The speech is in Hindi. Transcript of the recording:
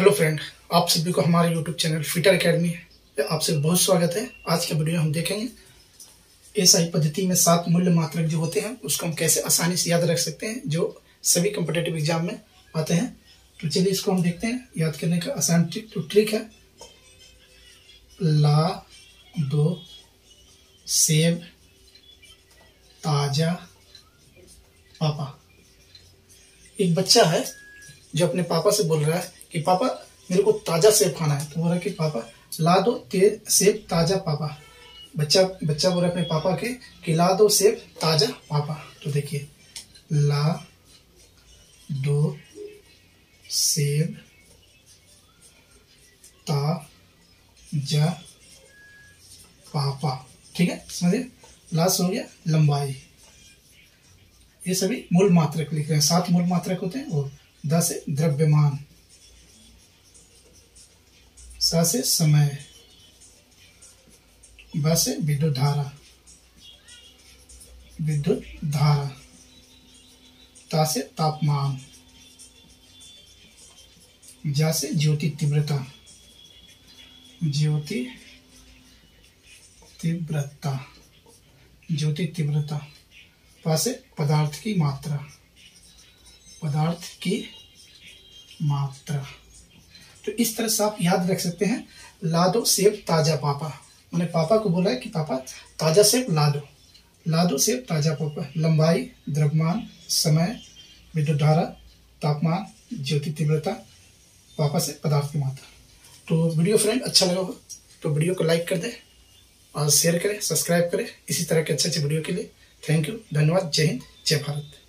हेलो फ्रेंड, आप सभी को हमारे यूट्यूब चैनल फिटर एकेडमी है आपसे बहुत स्वागत है। आज के वीडियो में हम देखेंगे एसआई पद्धति में 7 मूल्य मात्रक जो होते हैं उसको हम कैसे आसानी से याद रख सकते हैं, जो सभी कॉम्पिटिटिव एग्जाम में आते हैं। तो चलिए इसको हम देखते हैं। याद करने का आसान ट्रिक है ला दो सेब ताजा पापा। एक बच्चा है जो अपने पापा से बोल रहा है कि पापा मेरे को ताजा सेब खाना है। तो बोल रहा है कि पापा ला दो सेब ताजा पापा। बच्चा बोल रहा है अपने पापा के कि ला दो सेब ताजा पापा। तो देखिए ला दो सेब ताजा पापा। ठीक है, समझिए। लास्ट हो गया लंबाई। ये सभी मूल मात्रक लिख रहे हैं। 7 मूल मात्रक होते हैं। और द से द्रव्यमान, स से समय, ब से विद्युत धारा, ता से तापमान, जा से ज्योति तीव्रता, पा से पदार्थ की मात्रा। तो इस तरह से आप याद रख सकते हैं। ला दो सेब ताजा पापा, मैंने पापा को बोला है कि पापा ताजा सेब ला दो सेब ताजा पापा। लंबाई, द्रव्यमान, समय, विद्युत धारा, तापमान, ज्योति तीव्रता, पापा से पदार्थ की मात्रा। तो वीडियो फ्रेंड अच्छा लगा हो तो वीडियो को लाइक कर दें और शेयर करें, सब्सक्राइब करें इसी तरह के अच्छे वीडियो के लिए। थैंक यू, धन्यवाद। जय हिंद, जय भारत।